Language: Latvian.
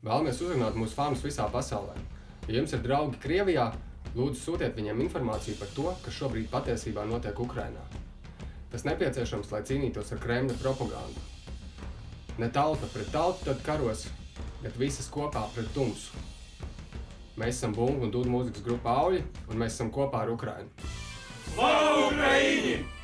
Vēlamies uzrunāt mūsu fānus visā pasaulē. Ja jums ir draugi Krievijā, lūdzu sūtiet viņiem informāciju par to, kas šobrīd patiesībā notiek Ukrainā. Tas nepieciešams, lai cīnītos ar Kremļa propagandu. Ne tauta pret tautu tad karos, bet visas kopā pret tumsu. Mēs esam Bungu un Dūdu mūzikas grupa Auļi, un mēs esam kopā ar Ukrainu. Slava Ukraini!